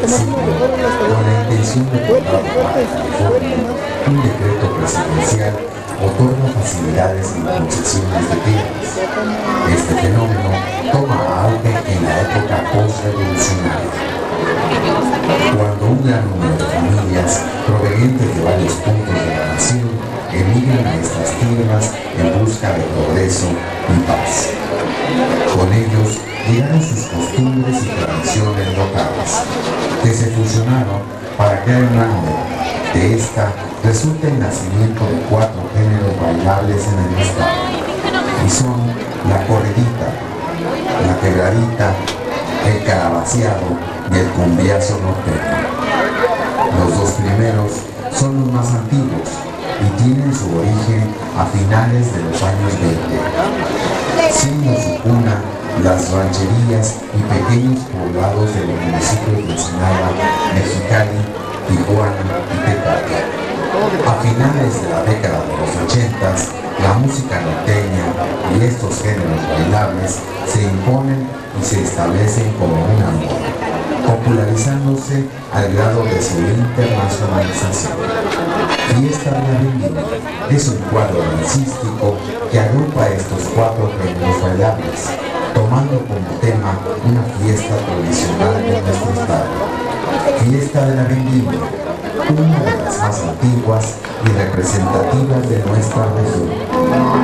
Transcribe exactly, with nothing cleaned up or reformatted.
del siglo, con la intención de lograr California, un decreto presidencial otorga facilidades en concesiones de tierras. Este fenómeno toma auge en la época post-revolucionaria, cuando un gran número de familias provenientes de varios puntos de la nación emigran a estas tierras en busca de progreso y paz. Con ellos llegaron sus costumbres y tradiciones locales, que se fusionaron para crear una nueva. De esta resulta el nacimiento de cuatro géneros bailables en el estado, y son la corridita, la quebradita, el calabaceado y el cumbiazo norteño. Los dos primeros son los más antiguos y tienen su origen a finales de los años veinte, siendo su cuna las rancherías y pequeños poblados de los municipios de Ensenada, Mexicali, Tijuana y Tecate. A finales de la década de los ochentas, la música norteña y estos géneros bailables se imponen y se establecen como una moda, popularizándose al grado de su internacionalización. Fiesta de la Vendimia es un cuadro dancístico que agrupa estos cuatro géneros bailables, tomando como tema una fiesta tradicional de nuestro estado. Fiesta de la Vendimia, una de las más antiguas y representativas de nuestra región.